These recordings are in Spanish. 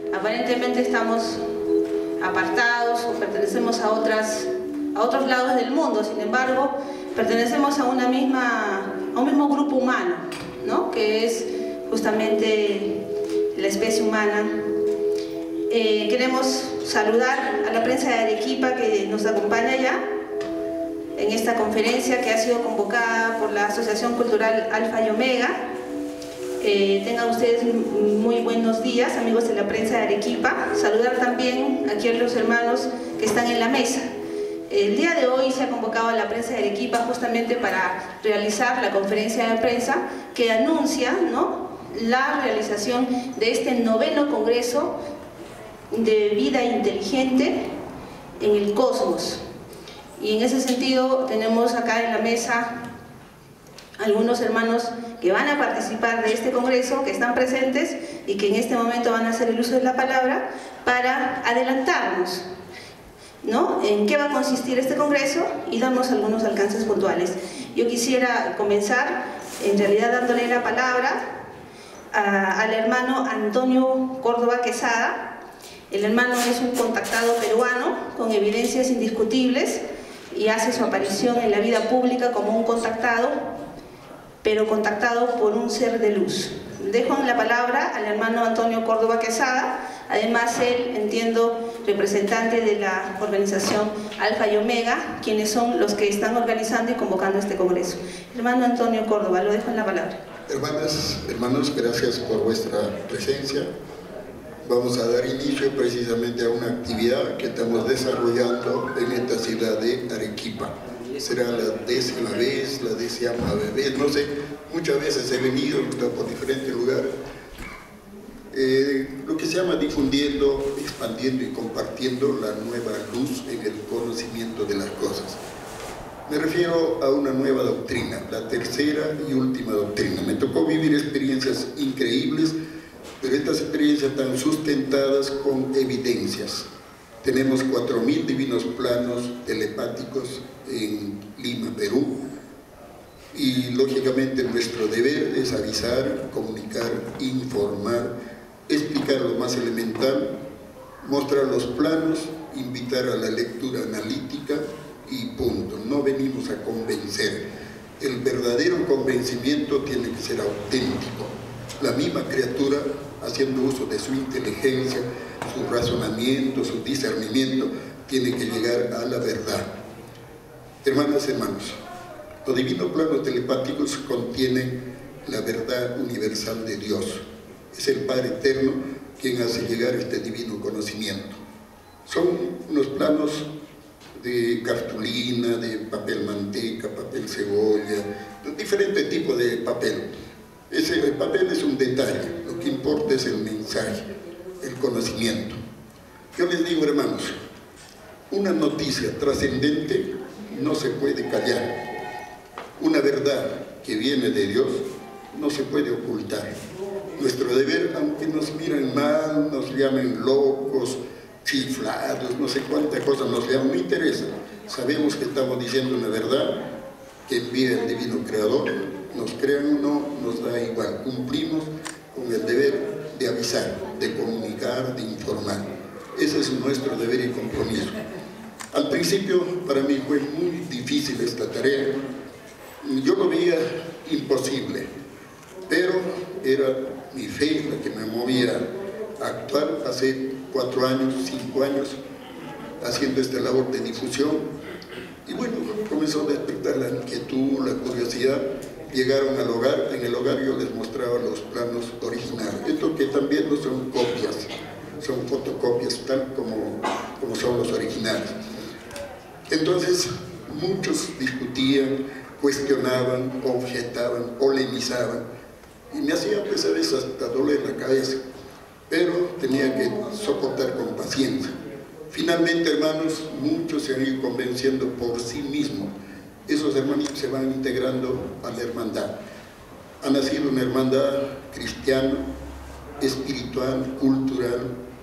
aparentemente estamos apartados o pertenecemos a otros lados del mundo. Sin embargo, pertenecemos a un mismo grupo humano, ¿no? Que es justamente la especie humana. Queremos saludar a la prensa de Arequipa que nos acompaña ya en esta conferencia que ha sido convocada por la Asociación Cultural Alfa y Omega. Tengan ustedes muy buenos días, amigos de la prensa de Arequipa. Saludar también aquí a los hermanos que están en la mesa. El día de hoy se ha convocado a la prensa de Arequipa justamente para realizar la conferencia de prensa que anuncia, ¿no?, la realización de este 9º Congreso de Vida Inteligente en el Cosmos. Y en ese sentido tenemos acá en la mesa algunos hermanos que van a participar de este congreso, que están presentes y que en este momento van a hacer el uso de la palabra para adelantarnos, ¿no?, en qué va a consistir este congreso y darnos algunos alcances puntuales. Yo quisiera comenzar en realidad dándole la palabra al hermano Antonio Córdoba Quesada. El hermano es un contactado peruano con evidencias indiscutibles y hace su aparición en la vida pública como un contactado, pero contactado por un ser de luz. Dejo la palabra al hermano Antonio Córdoba Quesada, además él, entiendo, representante de la organización Alfa y Omega, quienes son los que están organizando y convocando este congreso. Hermano Antonio Córdoba, lo dejo en la palabra. Hermanas, hermanos, gracias por vuestra presencia. Vamos a dar inicio precisamente a una actividad que estamos desarrollando en esta ciudad de Arequipa. Será la 10ª vez, la 10ª vez, no sé, muchas veces he venido por diferentes lugares. Lo que se llama difundiendo, expandiendo y compartiendo la nueva luz en el conocimiento de las cosas. Me refiero a una nueva doctrina, la tercera y última doctrina. Me tocó vivir experiencias increíbles, pero estas experiencias están sustentadas con evidencias. Tenemos 4000 divinos planos telepáticos en Lima, Perú, y lógicamente nuestro deber es avisar, comunicar, informar, explicar lo más elemental, mostrar los planos, invitar a la lectura analítica y punto. No venimos a convencer. El verdadero convencimiento tiene que ser auténtico. La misma criatura, haciendo uso de su inteligencia, su razonamiento, su discernimiento, tiene que llegar a la verdad. Hermanas, hermanos, los divinos planos telepáticos contienen la verdad universal de Dios. Es el Padre Eterno quien hace llegar este divino conocimiento. Son unos planos de cartulina, de papel manteca, papel cebolla, de diferentes tipos de papel. El papel es un detalle, lo que importa es el mensaje, el conocimiento. Yo les digo, hermanos, una noticia trascendente no se puede callar. Una verdad que viene de Dios no se puede ocultar. Nuestro deber, aunque nos miren mal, nos llamen locos, chiflados, no sé cuántas cosas nos llaman, no interesa. Sabemos que estamos diciendo una verdad que envía el Divino Creador, nos crean o no, nos da igual. Cumplimos con el deber de avisar, de comunicar, de informar. Ese es nuestro deber y compromiso. Al principio para mí fue muy difícil esta tarea. Yo lo veía imposible, pero era mi fe la que me movía a actuar. Hace 4 años, 5 años, haciendo esta labor de difusión. Y bueno, comenzó a despertar la inquietud, la curiosidad. Llegaron al hogar, en el hogar yo les mostraba los planos originales. Esto que también no son copias, son fotocopias, tal como son los originales. Entonces, muchos discutían, cuestionaban, objetaban, polemizaban, y me hacía pues a veces hasta doler la cabeza, pero tenía que soportar con paciencia. Finalmente, hermanos, muchos se han ido convenciendo por sí mismos. Esos hermanitos se van integrando a la hermandad. Ha nacido una hermandad cristiana, espiritual, cultural,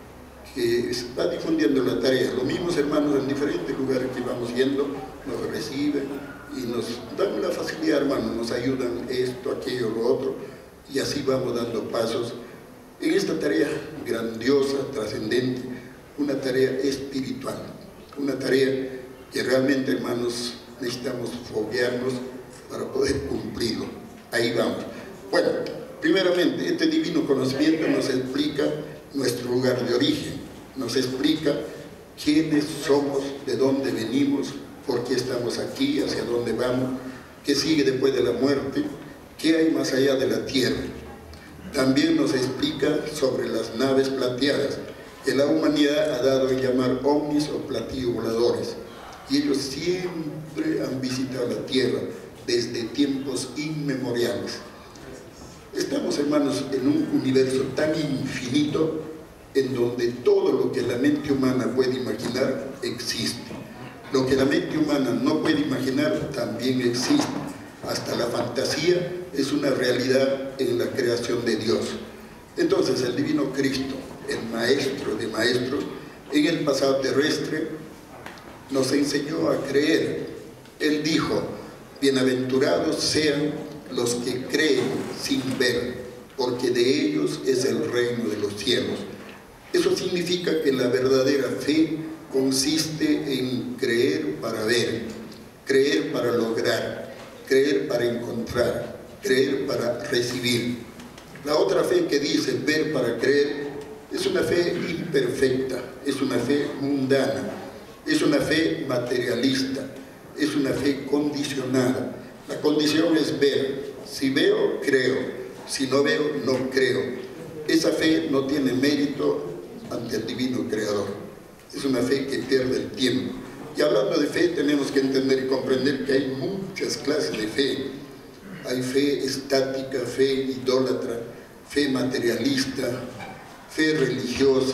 que está difundiendo la tarea. Los mismos hermanos en diferentes lugares que vamos yendo nos reciben y nos dan la facilidad, hermanos, nos ayudan esto, aquello, lo otro, y así vamos dando pasos en esta tarea grandiosa, trascendente, una tarea espiritual, una tarea que realmente, hermanos, necesitamos foguearnos para poder cumplirlo. Ahí vamos. Bueno, primeramente, este divino conocimiento nos explica nuestro lugar de origen, nos explica quiénes somos, de dónde venimos, por qué estamos aquí, hacia dónde vamos, qué sigue después de la muerte, qué hay más allá de la tierra. También nos explica sobre las naves plateadas, que la humanidad ha dado en llamar ovnis o platillos voladores, y ellos siempre han visitado la tierra desde tiempos inmemoriales. Estamos, hermanos, en un universo tan infinito en donde todo lo que la mente humana puede imaginar existe. Lo que la mente humana no puede imaginar también existe. Hasta la fantasía es una realidad en la creación de Dios. Entonces el divino Cristo, el maestro de maestros, en el pasado terrestre nos enseñó a creer. Él dijo: bienaventurados sean los que creen sin ver, porque de ellos es el reino de los cielos. Eso significa que la verdadera fe consiste en creer para ver, creer para lograr, creer para encontrar, creer para recibir. La otra fe que dice ver para creer es una fe imperfecta, es una fe mundana, es una fe materialista, es una fe condicionada. La condición es ver. Si veo, creo. Si no veo, no creo. Esa fe no tiene mérito ante el divino creador. Es una fe que pierde el tiempo. Y hablando de fe, tenemos que entender y comprender que hay muchas clases de fe. Hay fe estática, fe idólatra, fe materialista, fe religiosa.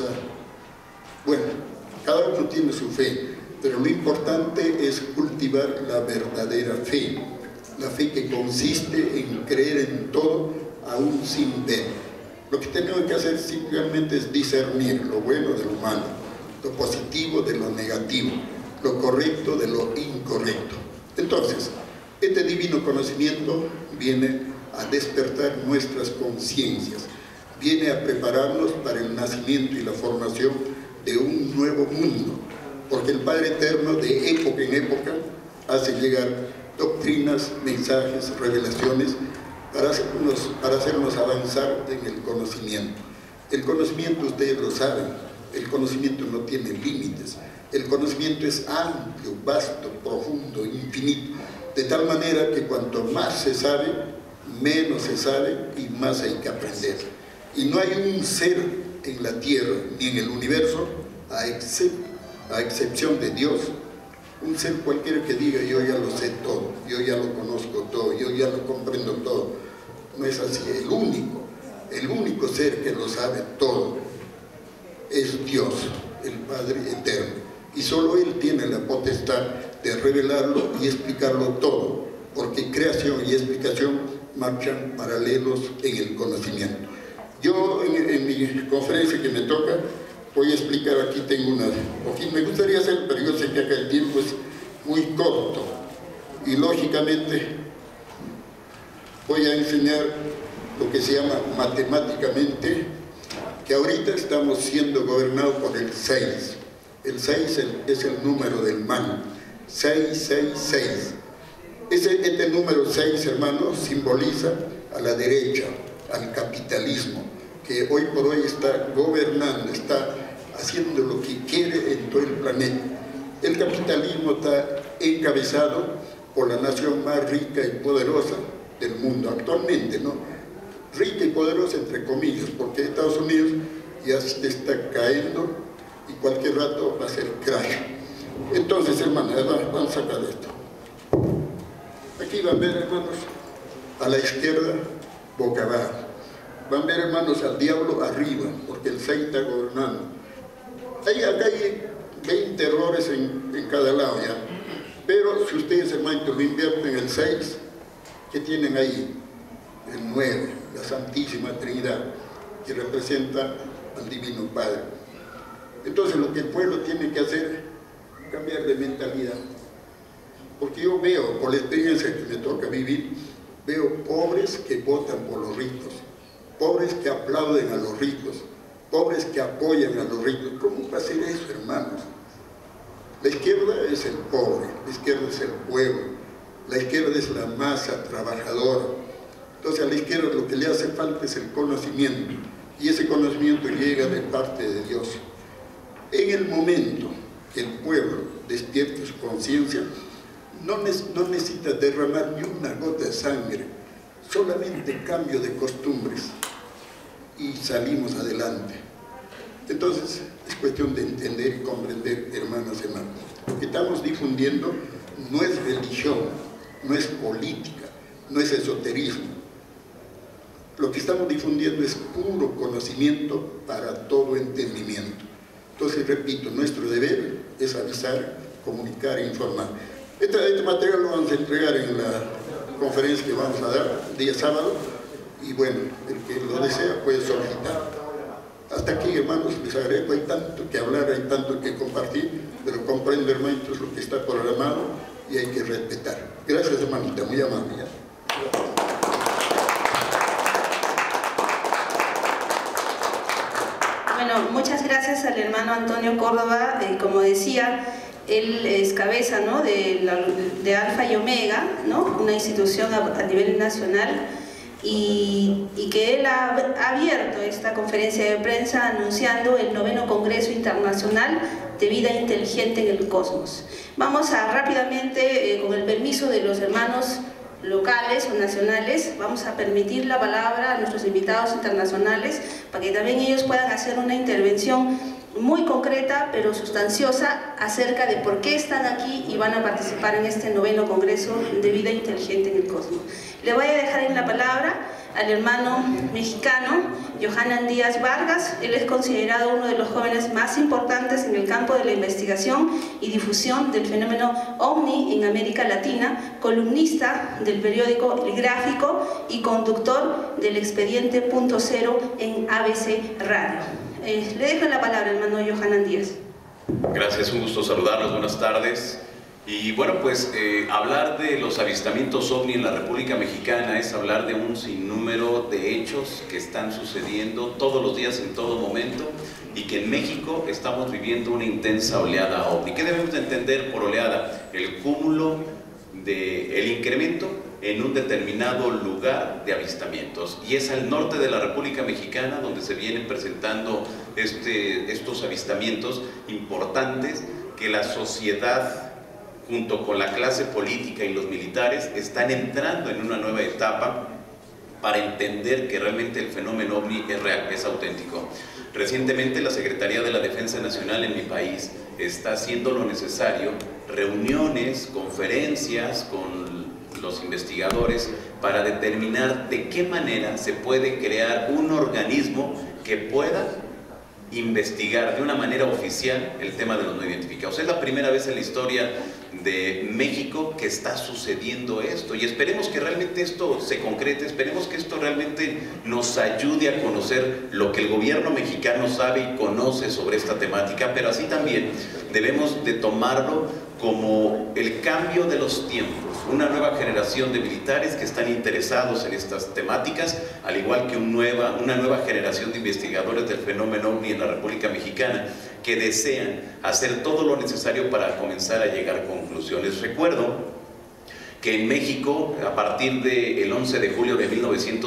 Bueno, cada uno tiene su fe, pero lo importante es cultivar la verdadera fe. La fe que consiste en creer en todo, aún sin ver. Lo que tenemos que hacer simplemente es discernir lo bueno de lo malo, lo positivo de lo negativo, lo correcto de lo incorrecto. Entonces, este divino conocimiento viene a despertar nuestras conciencias, viene a prepararnos para el nacimiento y la formación de un nuevo mundo, porque el Padre Eterno de época en época hace llegar doctrinas, mensajes, revelaciones para hacernos avanzar en el conocimiento. El conocimiento, ustedes lo saben, el conocimiento no tiene límites. El conocimiento es amplio, vasto, profundo, infinito, de tal manera que cuanto más se sabe, menos se sabe y más hay que aprender. Y no hay un ser en la tierra ni en el universo, a excepción de Dios, un ser cualquiera que diga: yo ya lo sé todo, yo ya lo conozco todo, yo ya lo comprendo todo. No es así. El único ser que lo sabe todo es Dios, el Padre Eterno, y solo Él tiene la potestad de revelarlo y explicarlo todo, porque creación y explicación marchan paralelos en el conocimiento. Yo en mi conferencia que me toca voy a explicar, aquí tengo una hoja, me gustaría hacer, pero yo sé que acá el tiempo es muy corto y lógicamente voy a enseñar lo que se llama matemáticamente, que ahorita estamos siendo gobernados por el 6. El 6 es el número del mal, 666. Este número 6, hermanos, simboliza a la derecha, al capitalismo, que hoy por hoy está gobernando, está haciendo lo que quiere en todo el planeta. El capitalismo está encabezado por la nación más rica y poderosa del mundo actualmente, ¿no? Rica y poderosa entre comillas, porque Estados Unidos ya se está cayendo y cualquier rato va a ser crash. Entonces, hermanos, vamos a sacar esto. Aquí van a ver, hermanos, a la izquierda, boca abajo. Van a ver, hermanos, al diablo arriba, porque el 6 está gobernando. Acá hay 20 errores en cada lado ya. Pero si ustedes, hermanos, lo invierten en el 6, ¿qué tienen ahí? El 9, la Santísima Trinidad, que representa al Divino Padre. Entonces lo que el pueblo tiene que hacer es cambiar de mentalidad. Porque yo veo, por la experiencia que me toca vivir, veo pobres que votan por los ricos. pobres que aplauden a los ricos, pobres que apoyan a los ricos. ¿Cómo va a ser eso, hermanos? La izquierda es el pobre, la izquierda es el pueblo, la izquierda es la masa trabajadora. Entonces a la izquierda lo que le hace falta es el conocimiento, y ese conocimiento llega de parte de Dios. En el momento que el pueblo despierte su conciencia, no necesita derramar ni una gota de sangre, solamente cambio de costumbres y salimos adelante. Entonces es cuestión de entender y comprender, hermanos y hermanos. Lo que estamos difundiendo no es religión, no es política, no es esoterismo. Lo que estamos difundiendo es puro conocimiento para todo entendimiento. Entonces, repito, nuestro deber es avisar, comunicar e informar. Este material lo vamos a entregar en la conferencia que vamos a dar el día sábado, y bueno, el que lo desea puede solicitar. Hasta aquí, hermanos, les agradezco, hay tanto que hablar, hay tanto que compartir, pero comprendo, hermanitos, lo que está programado y hay que respetar. Gracias, hermanita, muy amable. Bueno, muchas gracias al hermano Antonio Córdoba. Como decía, él es cabeza, ¿no?, de Alfa y Omega, ¿no?, una institución a nivel nacional, y que él ha abierto esta conferencia de prensa anunciando el 9º Congreso Internacional de Vida Inteligente en el Cosmos. Vamos a rápidamente, con el permiso de los hermanos locales o nacionales, vamos a permitir la palabra a nuestros invitados internacionales para que también ellos puedan hacer una intervención muy concreta pero sustanciosa acerca de por qué están aquí y van a participar en este 9º Congreso de Vida Inteligente en el Cosmos. Le voy a dejar en la palabra al hermano mexicano Johanan Díaz Vargas. Él es considerado uno de los jóvenes más importantes en el campo de la investigación y difusión del fenómeno OVNI en América Latina, columnista del periódico El Gráfico y conductor del Expediente Punto Cero en ABC Radio. Le dejo la palabra, hermano Johanan Díaz. Gracias, un gusto saludarlos, buenas tardes. Y bueno, pues hablar de los avistamientos OVNI en la República Mexicana es hablar de un sinnúmero de hechos que están sucediendo todos los días, en todo momento, y que en México estamos viviendo una intensa oleada OVNI. ¿Qué debemos de entender por oleada? El cúmulo del incremento en un determinado lugar de avistamientos, y es al norte de la República Mexicana donde se vienen presentando estos avistamientos importantes que la sociedad, junto con la clase política y los militares, están entrando en una nueva etapa para entender que realmente el fenómeno OVNI es real, es auténtico. Recientemente la Secretaría de la Defensa Nacional en mi país está haciendo lo necesario, reuniones, conferencias con los investigadores para determinar de qué manera se puede crear un organismo que pueda investigar de una manera oficial el tema de los no identificados. Es la primera vez en la historia de México que está sucediendo esto, y esperemos que realmente esto se concrete, esperemos que esto realmente nos ayude a conocer lo que el gobierno mexicano sabe y conoce sobre esta temática, pero así también debemos de tomarlo como el cambio de los tiempos, una nueva generación de militares que están interesados en estas temáticas, al igual que una nueva generación de investigadores del fenómeno OVNI en la República Mexicana, que desean hacer todo lo necesario para comenzar a llegar a conclusiones. Recuerdo que en México, a partir del 11 de julio de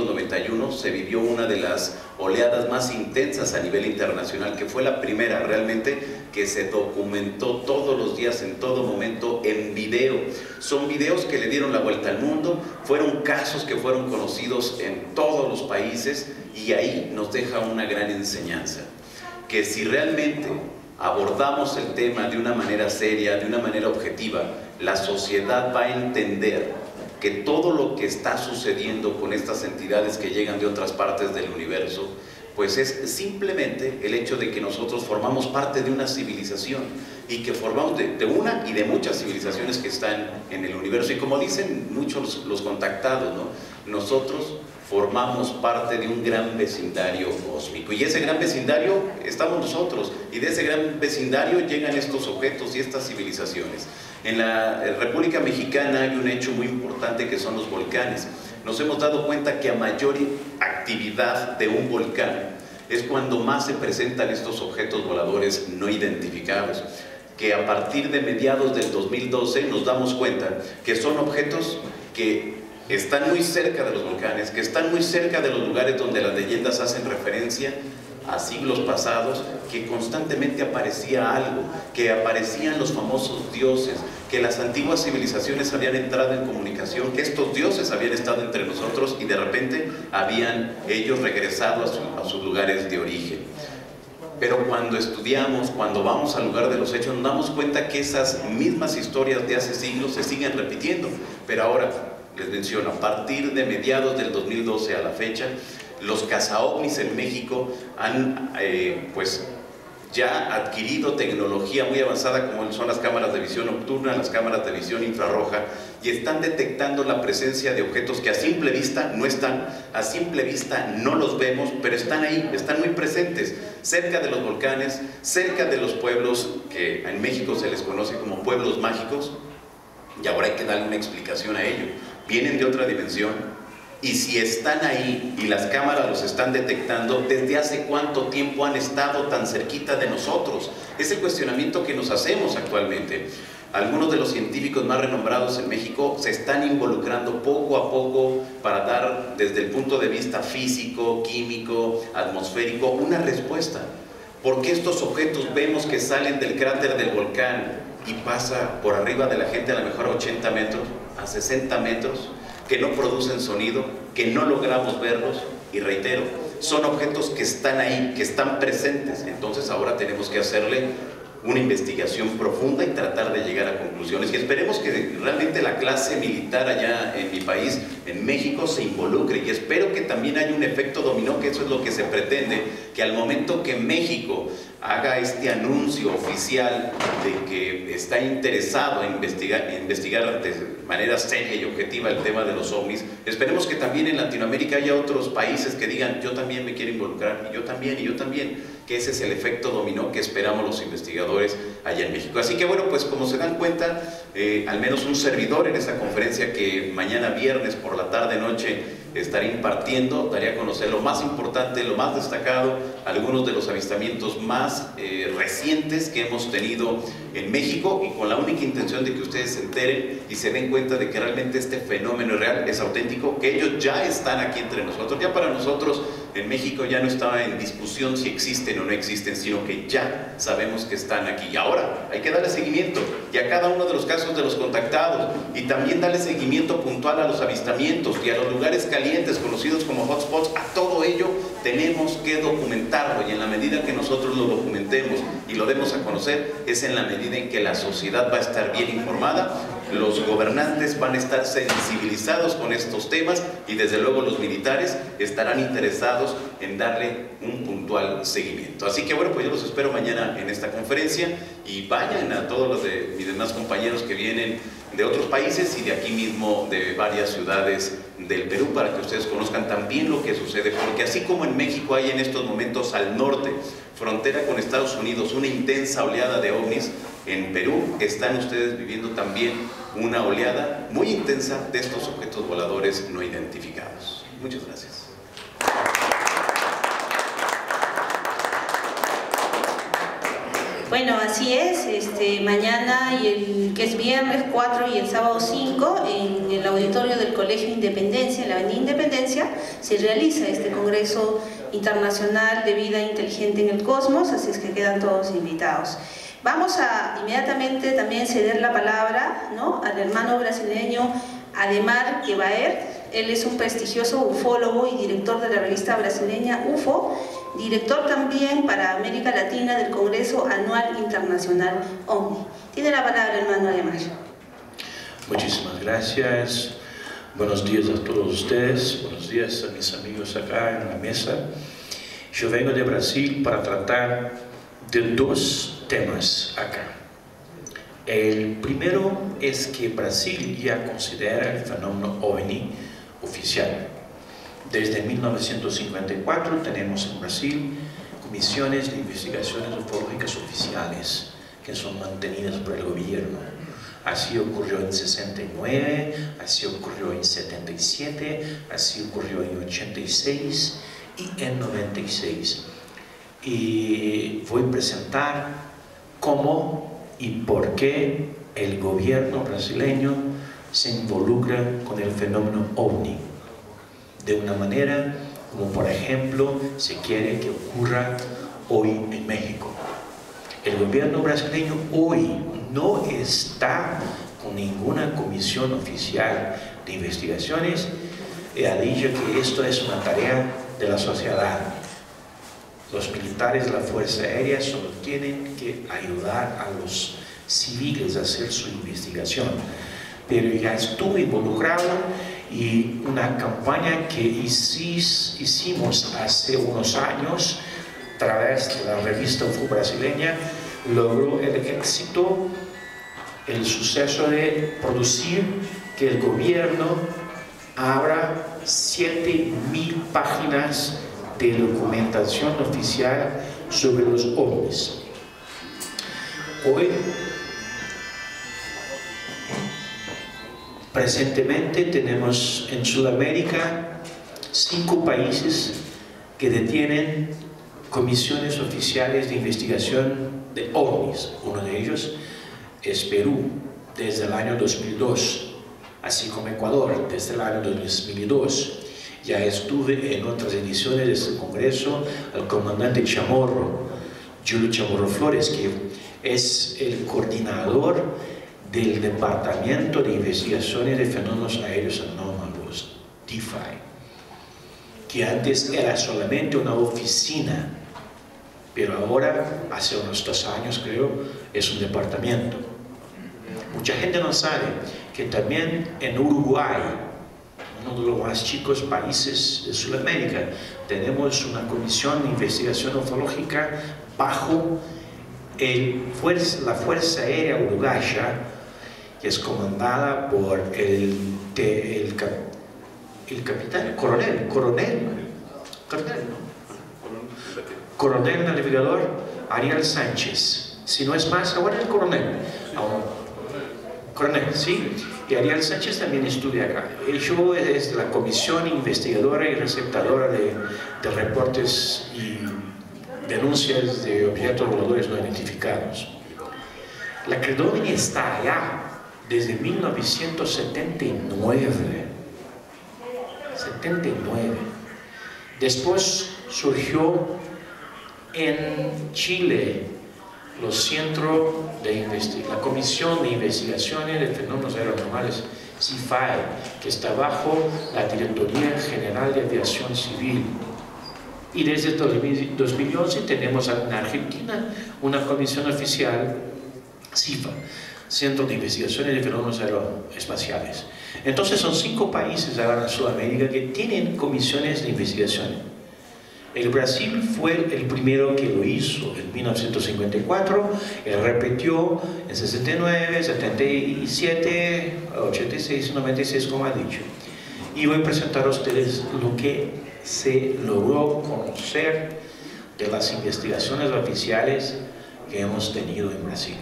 1991, se vivió una de las oleadas más intensas a nivel internacional, que fue la primera realmente que se documentó todos los días, en todo momento, en video. Son videos que le dieron la vuelta al mundo, fueron casos que fueron conocidos en todos los países, y ahí nos deja una gran enseñanza, que si realmente abordamos el tema de una manera seria, de una manera objetiva, la sociedad va a entender que todo lo que está sucediendo con estas entidades que llegan de otras partes del universo, pues es simplemente el hecho de que nosotros formamos parte de una civilización, y que formamos de una y de muchas civilizaciones que están en el universo. Y como dicen muchos los contactados, ¿no?, nosotros formamos parte de un gran vecindario cósmico, y ese gran vecindario estamos nosotros, y de ese gran vecindario llegan estos objetos y estas civilizaciones. En la República Mexicana hay un hecho muy importante que son los volcanes. nos hemos dado cuenta que a mayor actividad de un volcán es cuando más se presentan estos objetos voladores no identificados, que a partir de mediados del 2012 nos damos cuenta que son objetos que están muy cerca de los volcanes, que están muy cerca de los lugares donde las leyendas hacen referencia a siglos pasados, que constantemente aparecía algo, que aparecían los famosos dioses, que las antiguas civilizaciones habían entrado en comunicación, que estos dioses habían estado entre nosotros y de repente habían ellos regresado a sus lugares de origen. Pero cuando estudiamos, cuando vamos al lugar de los hechos, nos damos cuenta que esas mismas historias de hace siglos se siguen repitiendo. Pero ahora, les menciono, a partir de mediados del 2012 a la fecha, los cazaovnis en México han pues ya adquirido tecnología muy avanzada, como son las cámaras de visión nocturna, las cámaras de visión infrarroja, y están detectando la presencia de objetos que a simple vista no están, a simple vista no los vemos, pero están ahí, están muy presentes, cerca de los volcanes, cerca de los pueblos que en México se les conoce como pueblos mágicos, y ahora hay que darle una explicación a ello. Vienen de otra dimensión, y si están ahí y las cámaras los están detectando, ¿desde hace cuánto tiempo han estado tan cerquita de nosotros? Es el cuestionamiento que nos hacemos actualmente. Algunos de los científicos más renombrados en México se están involucrando poco a poco para dar, desde el punto de vista físico, químico, atmosférico, una respuesta. ¿Por qué estos objetos vemos que salen del cráter del volcán y pasa por arriba de la gente a lo mejor a 80 metros, a 60 metros? Que no producen sonido, que no logramos verlos, y reitero, son objetos que están ahí, que están presentes. Entonces ahora tenemos que hacerle una investigación profunda y tratar de llegar a conclusiones, y esperemos que realmente la clase militar allá en mi país, en México, se involucre, y espero que también haya un efecto dominó, que eso es lo que se pretende, que al momento que México haga este anuncio oficial de que está interesado en investigar de manera seria y objetiva el tema de los ovnis, esperemos que también en Latinoamérica haya otros países que digan, yo también me quiero involucrar, y yo también, que ese es el efecto dominó que esperamos los investigadores allá en México. Así que bueno, pues como se dan cuenta, al menos un servidor en esa conferencia que mañana viernes por la tarde-noche estaré impartiendo, daré a conocer lo más importante, lo más destacado, algunos de los avistamientos más recientes que hemos tenido en México, y con la única intención de que ustedes se enteren y se den cuenta de que realmente este fenómeno es real, es auténtico, que ellos ya están aquí entre nosotros. Ya para nosotros en México ya no estaba en discusión si existen o no existen, sino que ya sabemos que están aquí. Y ahora hay que darle seguimiento y a cada uno de los casos de los contactados, y también darle seguimiento puntual a los avistamientos y a los lugares calientes conocidos como hotspots. A todo ello tenemos que documentarlo, y en la medida que nosotros lo documentemos y lo demos a conocer, es en la medida en que la sociedad va a estar bien informada, los gobernantes van a estar sensibilizados con estos temas, y desde luego los militares estarán interesados en darle un puntual seguimiento. Así que bueno, pues yo los espero mañana en esta conferencia, y vayan a todos los de mis demás compañeros que vienen de otros países y de aquí mismo de varias ciudades del Perú, para que ustedes conozcan también lo que sucede, porque así como en México hay en estos momentos al norte, frontera con Estados Unidos, una intensa oleada de ovnis, en Perú están ustedes viviendo también una oleada muy intensa de estos objetos voladores no identificados. Muchas gracias. Bueno, así es, mañana, que es viernes 4 y el sábado 5, en el auditorio del Colegio Independencia, en la Avenida Independencia, se realiza este Congreso Internacional de Vida Inteligente en el Cosmos, así es que quedan todos invitados. Vamos a inmediatamente también ceder la palabra, ¿no?, al hermano brasileño Ademar Quevaert. Él es un prestigioso ufólogo y director de la revista brasileña UFO, director también para América Latina del Congreso Anual Internacional OVNI. Tiene la palabra, hermano Ademar. Muchísimas gracias. Buenos días a todos ustedes, buenos días a mis amigos acá en la mesa. Yo vengo de Brasil para tratar de dos temas acá. El primero es que Brasil ya considera el fenómeno OVNI oficial. Desde 1954 tenemos en Brasil comisiones de investigaciones ufológicas oficiales que son mantenidas por el gobierno. Así ocurrió en 69, así ocurrió en 77, así ocurrió en 86 y en 96. Y voy a presentar cómo y por qué el gobierno brasileño se involucra con el fenómeno OVNI de una manera como, por ejemplo, se quiere que ocurra hoy en México. El gobierno brasileño hoy no está con ninguna comisión oficial de investigaciones y ha dicho que esto es una tarea de la sociedad. Los militares de la Fuerza Aérea solo tienen que ayudar a los civiles a hacer su investigación. Pero ya estuve involucrado y una campaña que hicimos hace unos años a través de la revista UFO brasileña logró el éxito, el suceso de producir que el gobierno abra 7.000 páginas de documentación oficial sobre los ovnis. Hoy, presentemente tenemos en Sudamérica 5 países que detienen comisiones oficiales de investigación de ovnis. Uno de ellos es Perú, desde el año 2002, así como Ecuador, desde el año 2002. Ya estuve en otras ediciones de este congreso al comandante Chamorro, Julio Chamorro Flores, que es el coordinador del Departamento de Investigaciones de Fenómenos Aéreos Anómalos, DIFAI, que antes era solamente una oficina, pero ahora, hace unos 2 años creo, es un departamento. Mucha gente no sabe que también en Uruguay, uno de los más chicos países de Sudamérica, tenemos una comisión de investigación ufológica bajo la Fuerza Aérea Uruguaya, que es comandada por el capitán, coronel navegador Ariel Sánchez. Si no es más, ahora el coronel, sí. Y Ariel Sánchez también estudia acá. Yo es de la comisión investigadora y receptadora de reportes y denuncias de objetos voladores no identificados. La Credomini está allá desde 1979. Después surgió en Chile los centros de la Comisión de Investigaciones de Fenómenos Aeronormales, CIFAE, que está bajo la Directoría General de Aviación Civil. Y desde 2011 tenemos en Argentina una comisión oficial, CIFA, Centro de Investigaciones de Fenómenos Aeroespaciales. Entonces son 5 países ahora en Sudamérica que tienen comisiones de investigación. El Brasil fue el primero que lo hizo en 1954, él repitió en 69, 77, 86, 96, como ha dicho. Y voy a presentar a ustedes lo que se logró conocer de las investigaciones oficiales que hemos tenido en Brasil.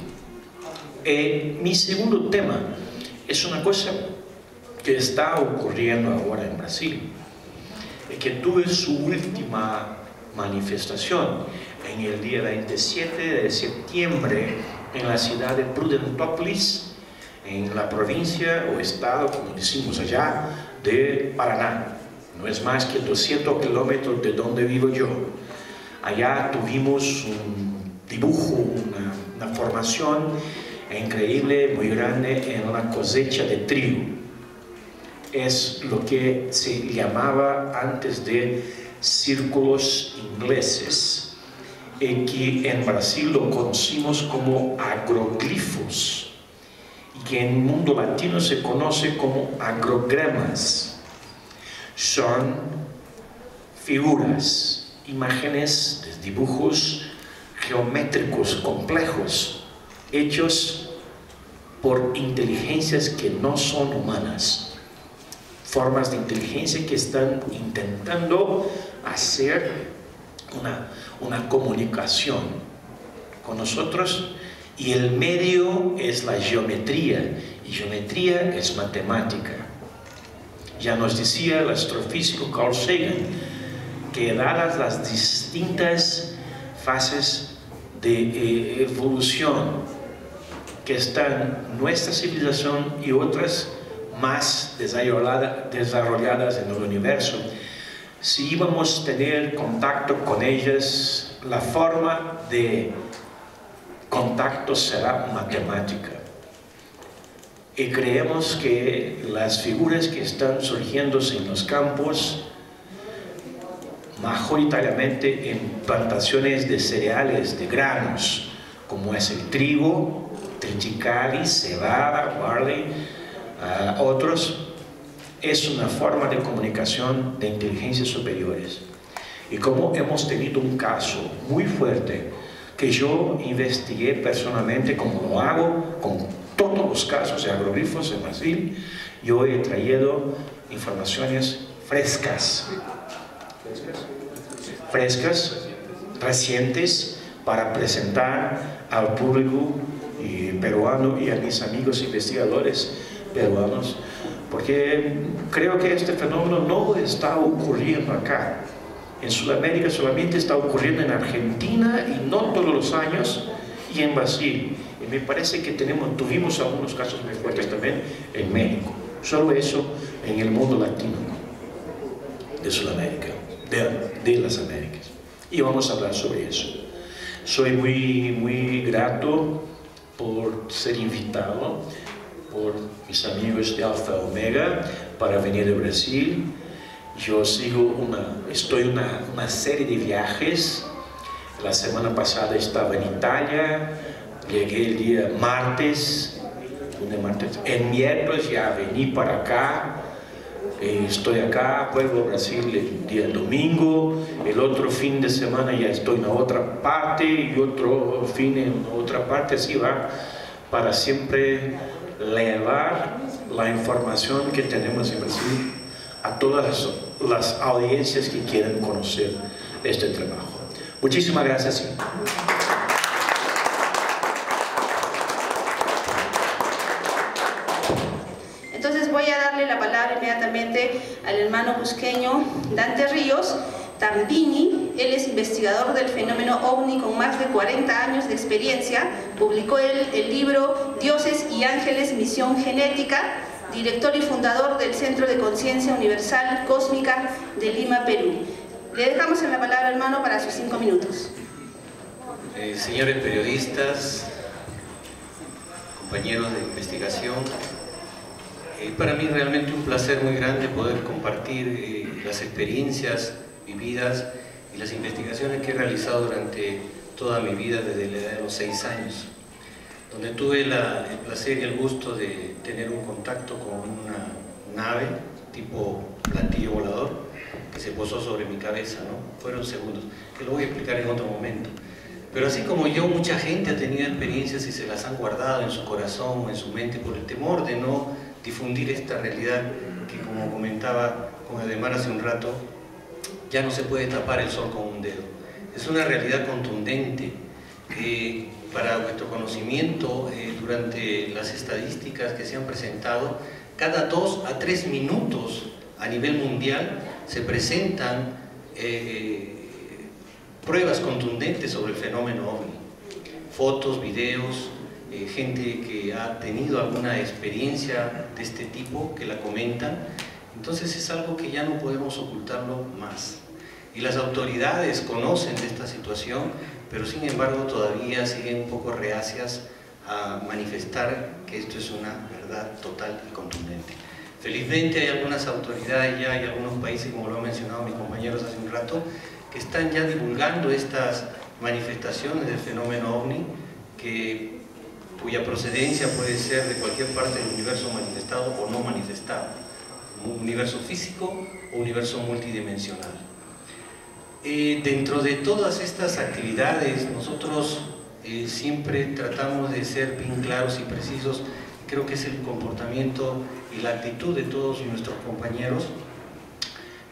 Mi segundo tema es una cosa que está ocurriendo ahora en Brasil, que tuve su última manifestación en el día 27 de septiembre en la ciudad de Prudentópolis, en la provincia o estado, como decimos allá, de Paraná. No es más que 200 kilómetros de donde vivo yo. Allá tuvimos un dibujo, una formación increíble, muy grande, en una cosecha de trigo. Es lo que se llamaba antes de círculos ingleses, que en Brasil lo conocimos como agroglifos, y que en el mundo latino se conoce como agrogramas. Son figuras, imágenes, dibujos geométricos complejos, hechos por inteligencias que no son humanas. Formas de inteligencia que están intentando hacer una comunicación con nosotros y el medio es la geometría, y geometría es matemática. Ya nos decía el astrofísico Carl Sagan que dadas las distintas fases de evolución que están nuestra civilización y otras más desarrolladas en el universo, si íbamos a tener contacto con ellas, la forma de contacto será matemática. Y creemos que las figuras que están surgiéndose en los campos, mayoritariamente en plantaciones de cereales, de granos, como es el trigo, triticale, cebada, barley, otros, es una forma de comunicación de inteligencias superiores. Y como hemos tenido un caso muy fuerte que yo investigué personalmente, como lo hago con todos los casos de agroglifos en Brasil, yo he traído informaciones frescas, recientes, para presentar al público peruano y a mis amigos investigadores peruanos, porque creo que este fenómeno no está ocurriendo acá. En Sudamérica solamente está ocurriendo en Argentina y no todos los años, y en Brasil. Y me parece que tuvimos algunos casos muy fuertes también en México. Solo eso en el mundo latino de Sudamérica, de las Américas. Y vamos a hablar sobre eso. Soy muy grato por ser invitado por mis amigos de Alfa Omega para venir de Brasil. Yo estoy en una serie de viajes. La semana pasada estaba en Italia, llegué el día martes, el miércoles ya vení para acá, estoy acá, vuelvo a Brasil el día domingo, el otro fin de semana ya estoy en otra parte y otro fin en otra parte, así va, para siempre llevar la información que tenemos en Brasil a todas las audiencias que quieren conocer este trabajo. Muchísimas gracias. Entonces voy a darle la palabra inmediatamente al hermano cusqueño Dante Ríos Tambini. Él es investigador del fenómeno OVNI con más de 40 años de experiencia. Publicó el libro Dioses y Ángeles, Misión Genética, director y fundador del Centro de Conciencia Universal Cósmica de Lima, Perú. Le dejamos en la palabra, hermano, para sus 5 minutos. Señores periodistas, compañeros de investigación, para mí realmente un placer muy grande poder compartir las experiencias vividas y las investigaciones que he realizado durante toda mi vida desde la edad de los 6 años, donde tuve el placer y el gusto de tener un contacto con una nave tipo platillo volador que se posó sobre mi cabeza, ¿no? Fueron segundos, que lo voy a explicar en otro momento. Pero así como yo, mucha gente ha tenido experiencias y se las han guardado en su corazón o en su mente por el temor de no difundir esta realidad que, como comentaba con Ademar hace un rato, ya no se puede tapar el sol con un dedo. Es una realidad contundente que, para vuestro conocimiento, durante las estadísticas que se han presentado, cada 2 a 3 minutos a nivel mundial se presentan pruebas contundentes sobre el fenómeno OVNI. Fotos, videos, gente que ha tenido alguna experiencia de este tipo que la comentan. Entonces es algo que ya no podemos ocultarlo más. Y las autoridades conocen de esta situación, pero sin embargo todavía siguen un poco reacias a manifestar que esto es una verdad total y contundente. Felizmente hay algunas autoridades ya, hay algunos países, como lo han mencionado mis compañeros hace un rato, que están ya divulgando estas manifestaciones del fenómeno OVNI, cuya procedencia puede ser de cualquier parte del universo manifestado o no manifestado, un universo físico o universo multidimensional. Dentro de todas estas actividades nosotros siempre tratamos de ser bien claros y precisos. Creo que es el comportamiento y la actitud de todos nuestros compañeros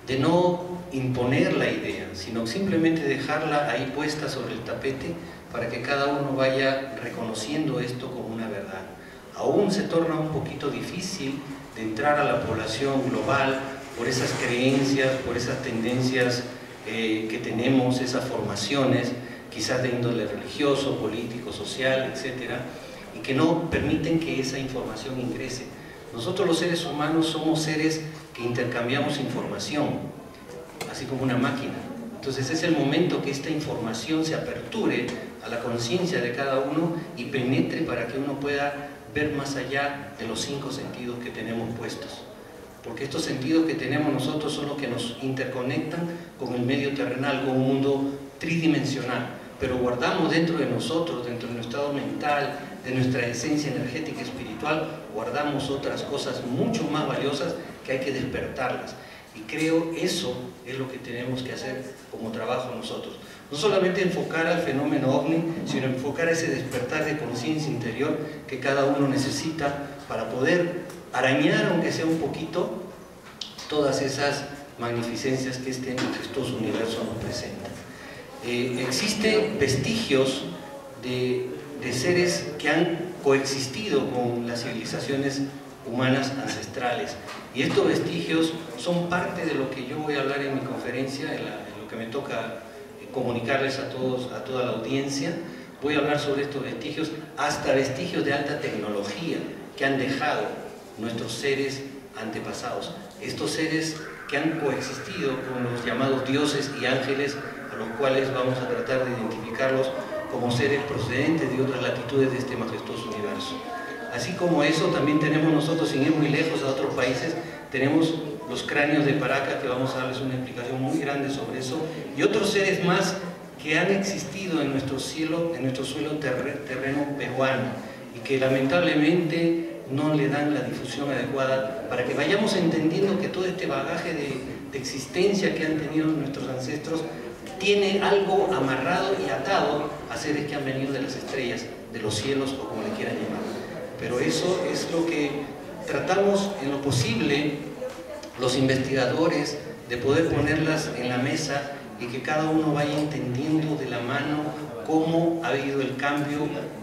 de no imponer la idea, sino simplemente dejarla ahí puesta sobre el tapete para que cada uno vaya reconociendo esto como una verdad. Aún se torna un poquito difícil de entrar a la población global por esas creencias, por esas tendencias que tenemos, esas formaciones, quizás de índole religioso, político, social, etcétera, y que no permiten que esa información ingrese. Nosotros los seres humanos somos seres que intercambiamos información, así como una máquina. Entonces es el momento que esta información se aperture a la conciencia de cada uno y penetre para que uno pueda ver más allá de los 5 sentidos que tenemos puestos. Porque estos sentidos que tenemos nosotros son los que nos interconectan con el medio terrenal, con un mundo tridimensional. Pero guardamos dentro de nosotros, dentro de nuestro estado mental, de nuestra esencia energética y espiritual, guardamos otras cosas mucho más valiosas que hay que despertarlas. Y creo eso es lo que tenemos que hacer como trabajo nosotros. No solamente enfocar al fenómeno OVNI, sino enfocar ese despertar de conciencia interior que cada uno necesita para poder arañar, aunque sea un poquito, todas esas magnificencias que este majestuoso universo nos presenta. Existen vestigios de seres que han coexistido con las civilizaciones humanas ancestrales, y estos vestigios son parte de lo que yo voy a hablar en mi conferencia, en lo que me toca comunicarles a toda la audiencia. Voy a hablar sobre estos vestigios, hasta vestigios de alta tecnología que han dejado nuestros seres antepasados, estos seres que han coexistido con los llamados dioses y ángeles, a los cuales vamos a tratar de identificarlos como seres procedentes de otras latitudes de este majestuoso universo. Así como eso, también tenemos nosotros, sin ir muy lejos a otros países, tenemos los cráneos de Paracas, que vamos a darles una explicación muy grande sobre eso, y otros seres más que han existido en nuestro cielo, en nuestro suelo terreno peruano, y que lamentablemente no le dan la difusión adecuada para que vayamos entendiendo que todo este bagaje de existencia que han tenido nuestros ancestros tiene algo amarrado y atado a seres que han venido de las estrellas, de los cielos o como le quieran llamar. Pero eso es lo que tratamos en lo posible los investigadores de poder ponerlas en la mesa y que cada uno vaya entendiendo de la mano cómo ha habido el cambio,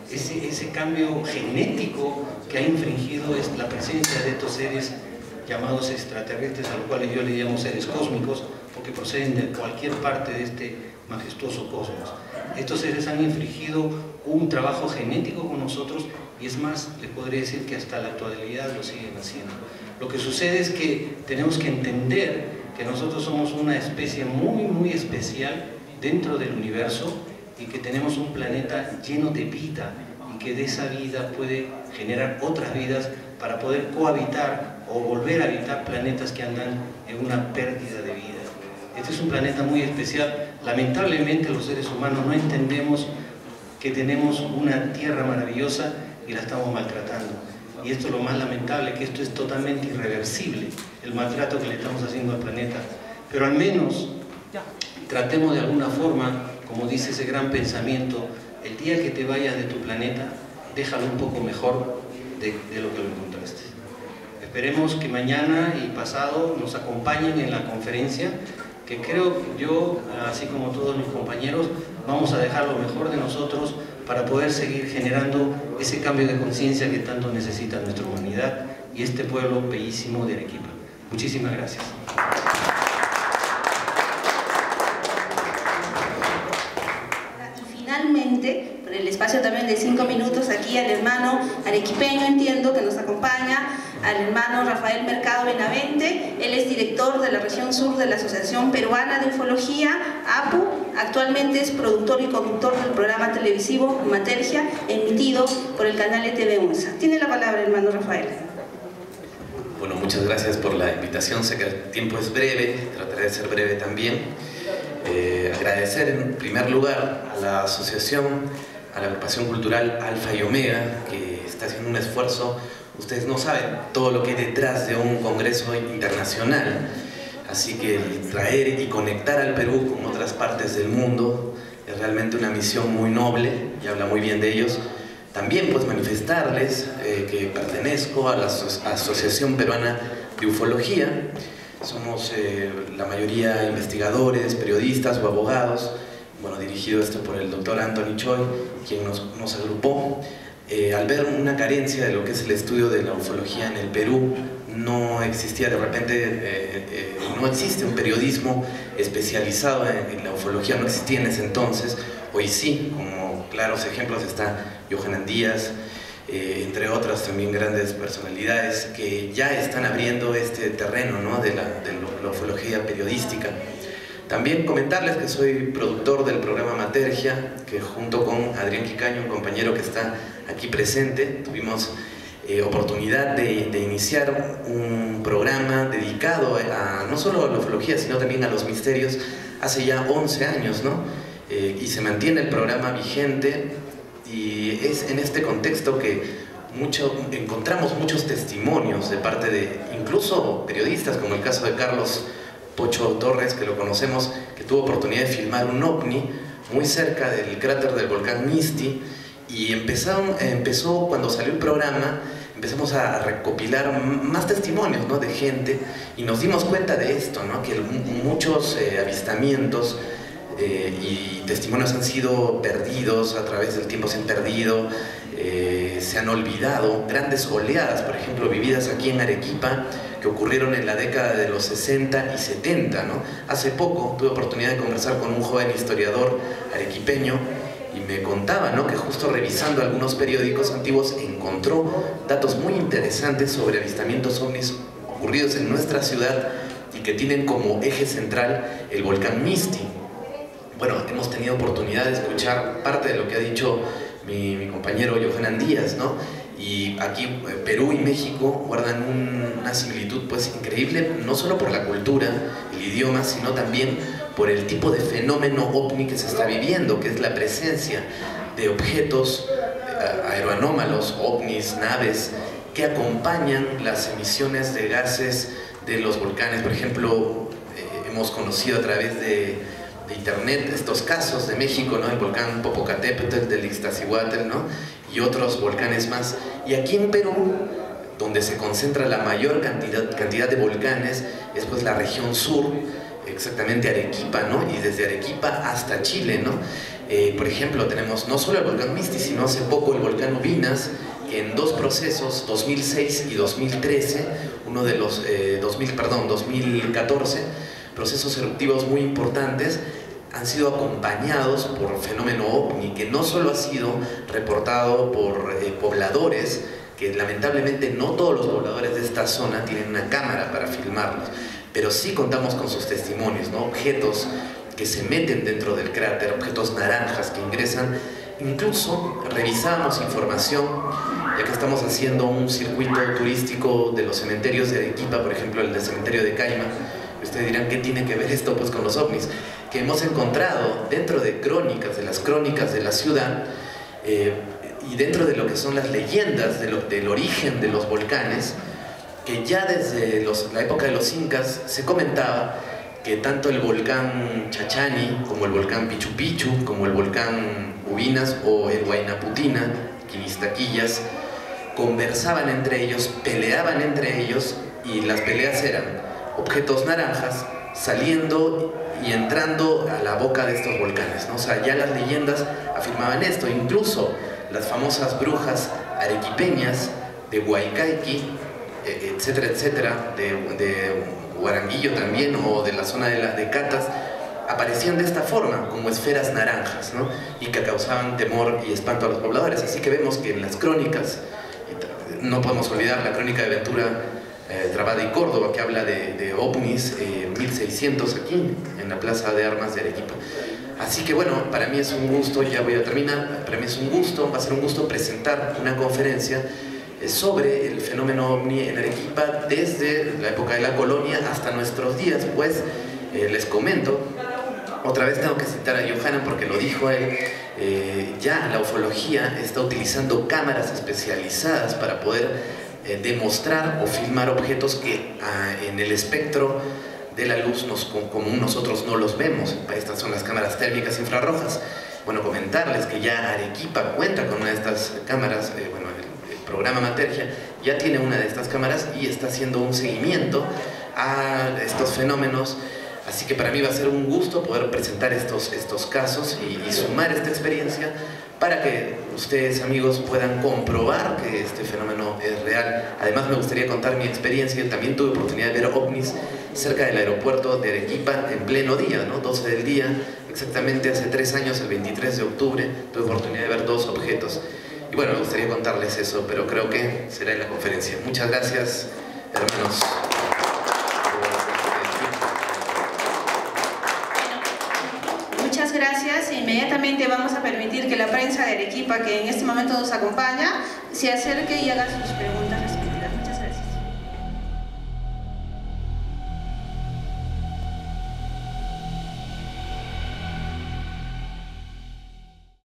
ese cambio genético que ha infringido la presencia de estos seres llamados extraterrestres, a los cuales yo le llamo seres cósmicos, porque proceden de cualquier parte de este majestuoso cosmos. Estos seres han infringido un trabajo genético con nosotros, y es más, les podría decir que hasta la actualidad lo siguen haciendo. Lo que sucede es que tenemos que entender que nosotros somos una especie muy, muy especial dentro del universo, y que tenemos un planeta lleno de vida, y que de esa vida puede generar otras vidas para poder cohabitar o volver a habitar planetas que andan en una pérdida de vida. Este es un planeta muy especial. Lamentablemente los seres humanos no entendemos que tenemos una tierra maravillosa y la estamos maltratando. Y esto es lo más lamentable, que esto es totalmente irreversible, el maltrato que le estamos haciendo al planeta. Pero al menos tratemos de alguna forma, como dice ese gran pensamiento, el día que te vayas de tu planeta, déjalo un poco mejor de lo que lo encontraste. Esperemos que mañana y pasado nos acompañen en la conferencia, que creo yo, así como todos mis compañeros, vamos a dejar lo mejor de nosotros para poder seguir generando ese cambio de conciencia que tanto necesita nuestra humanidad y este pueblo bellísimo de Arequipa. Muchísimas gracias. Y finalmente, por el espacio también de 5 minutos, aquí al hermano arequipeño, entiendo, que nos acompaña, al hermano Rafael Mercado Benavente. Él es director de la región sur de la Asociación Peruana de Ufología, APU. Actualmente es productor y conductor del programa televisivo Matergia, emitido por el canal ETV UNSA. Tiene la palabra, hermano Rafael. Bueno, muchas gracias por la invitación. Sé que el tiempo es breve, trataré de ser breve también. Agradecer en primer lugar a la asociación, a la agrupación cultural Alfa y Omega, que está haciendo un esfuerzo. Ustedes no saben todo lo que hay detrás de un congreso internacional, así que traer y conectar al Perú con otras partes del mundo es realmente una misión muy noble, y habla muy bien de ellos. También pues manifestarles que pertenezco a la Asociación Peruana de Ufología, Somos la mayoría investigadores, periodistas o abogados. Bueno, dirigido esto por el doctor Anthony Choi, quien nos agrupó. Al ver una carencia de lo que es el estudio de la ufología en el Perú, no existía de repente, no existe un periodismo especializado en la ufología, no existía en ese entonces. Hoy sí, como claros ejemplos está Johanan Díaz, entre otras también grandes personalidades que ya están abriendo este terreno, ¿no?, de la ufología periodística. También comentarles que soy productor del programa Matergia, que junto con Adrián Quicaño, un compañero que está aquí presente, tuvimos oportunidad de iniciar un programa dedicado no solo a la ufología, sino también a los misterios hace ya 11 años, ¿no? Y se mantiene el programa vigente, y es en este contexto que encontramos muchos testimonios de parte de incluso periodistas, como el caso de Carlos Pocho Torres, que lo conocemos, que tuvo oportunidad de filmar un ovni muy cerca del cráter del volcán Misti, y empezó cuando salió el programa, empezamos a recopilar más testimonios, ¿no?, de gente, y nos dimos cuenta de esto, ¿no?, que muchos avistamientos y testimonios han sido perdidos, a través del tiempo se han perdido, se han olvidado. Grandes oleadas, por ejemplo, vividas aquí en Arequipa, que ocurrieron en la década de los 60 y 70, ¿no? Hace poco tuve oportunidad de conversar con un joven historiador arequipeño y me contaba, ¿no?, que justo revisando algunos periódicos antiguos encontró datos muy interesantes sobre avistamientos ovnis ocurridos en nuestra ciudad y que tienen como eje central el volcán Misti. Bueno, hemos tenido oportunidad de escuchar parte de lo que ha dicho mi compañero Johanan Díaz, ¿no? Y aquí Perú y México guardan una similitud pues increíble, no solo por la cultura, el idioma, sino también por el tipo de fenómeno ovni que se está viviendo, que es la presencia de objetos aeroanómalos, ovnis, naves, que acompañan las emisiones de gases de los volcanes. Por ejemplo, hemos conocido a través de internet estos casos de México, ¿no?, el volcán Popocatépetl, del Iztaccíhuatl, ¿no?, y otros volcanes más. Y aquí en Perú, donde se concentra la mayor cantidad de volcanes, es pues la región sur, exactamente Arequipa, ¿no?, y desde Arequipa hasta Chile, ¿no? Por ejemplo, tenemos no solo el volcán Misti, sino hace poco el volcán Ubinas, que en dos procesos, 2006 y 2013, uno de los 2014, procesos eruptivos muy importantes, han sido acompañados por fenómeno ovni, que no solo ha sido reportado por pobladores, que lamentablemente no todos los pobladores de esta zona tienen una cámara para filmarlos, pero sí contamos con sus testimonios, ¿no?, objetos que se meten dentro del cráter, objetos naranjas que ingresan. Incluso revisamos información, ya que estamos haciendo un circuito turístico de los cementerios de Arequipa, por ejemplo el del cementerio de Caima. Ustedes dirán, ¿qué tiene que ver esto pues con los ovnis? Que hemos encontrado dentro de crónicas, de las crónicas de la ciudad, y dentro de lo que son las leyendas del origen de los volcanes, que ya desde la época de los incas se comentaba que tanto el volcán Chachani, como el volcán Pichu Pichu, como el volcán Ubinas o el Huayna Putina, Quinistaquillas, conversaban entre ellos, peleaban entre ellos, y las peleas eran objetos naranjas saliendo y entrando a la boca de estos volcanes, ¿no? O sea, ya las leyendas afirmaban esto. Incluso las famosas brujas arequipeñas de Huaycaiqui, etcétera, etcétera, de Huaranguillo también, o de la zona de Catas, aparecían de esta forma, como esferas naranjas, ¿no?, y que causaban temor y espanto a los pobladores. Así que vemos que en las crónicas, no podemos olvidar la crónica de Ventura Trabada y Córdoba, que habla de ovnis, 1600 aquí en la Plaza de Armas de Arequipa. Así que bueno, para mí es un gusto, ya voy a terminar, para mí es un gusto, va a ser un gusto presentar una conferencia sobre el fenómeno ovni en Arequipa desde la época de la colonia hasta nuestros días. Pues les comento, otra vez tengo que citar a Johanan porque lo dijo él, ya la ufología está utilizando cámaras especializadas para poder demostrar o filmar objetos que en el espectro de la luz común nosotros no los vemos. Estas son las cámaras térmicas infrarrojas. Bueno, comentarles que ya Arequipa cuenta con una de estas cámaras. Bueno, el programa Matergia ya tiene una de estas cámaras y está haciendo un seguimiento a estos fenómenos. Así que para mí va a ser un gusto poder presentar estos casos y sumar esta experiencia para que ustedes, amigos, puedan comprobar que este fenómeno es real. Además, me gustaría contar mi experiencia. También tuve oportunidad de ver ovnis cerca del aeropuerto de Arequipa en pleno día, ¿no? 12 del día, exactamente hace 3 años, el 23 de octubre, tuve oportunidad de ver 2 objetos. Y bueno, me gustaría contarles eso, pero creo que será en la conferencia. Muchas gracias, hermanos. Muchas gracias. Inmediatamente vamos a permitir que la prensa de Arequipa, que en este momento nos acompaña, se acerque y haga sus preguntas.